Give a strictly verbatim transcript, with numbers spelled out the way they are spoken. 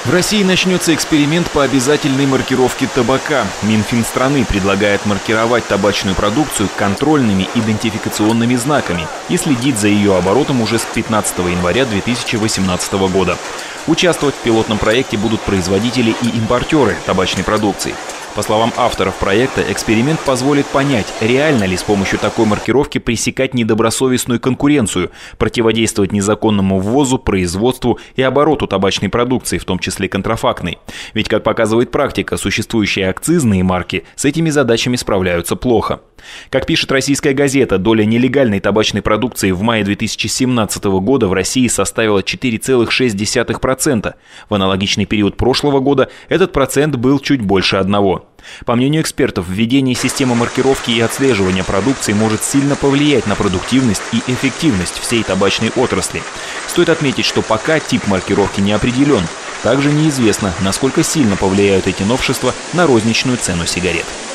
В России начнется эксперимент по обязательной маркировке табака. Минфин страны предлагает маркировать табачную продукцию контрольными идентификационными знаками и следить за ее оборотом уже с пятнадцатого января две тысячи восемнадцатого года. Участвовать в пилотном проекте будут производители и импортеры табачной продукции. По словам авторов проекта, эксперимент позволит понять, реально ли с помощью такой маркировки пресекать недобросовестную конкуренцию, противодействовать незаконному ввозу, производству и обороту табачной продукции, в том числе контрафактной. Ведь, как показывает практика, существующие акцизные марки с этими задачами справляются плохо. Как пишет «Российская газета», доля нелегальной табачной продукции в мае две тысячи семнадцатого года в России составила четыре целых шесть десятых процента. В аналогичный период прошлого года этот процент был чуть больше одного. По мнению экспертов, введение системы маркировки и отслеживания продукции может сильно повлиять на продуктивность и эффективность всей табачной отрасли. Стоит отметить, что пока тип маркировки не определен. Также неизвестно, насколько сильно повлияют эти новшества на розничную цену сигарет.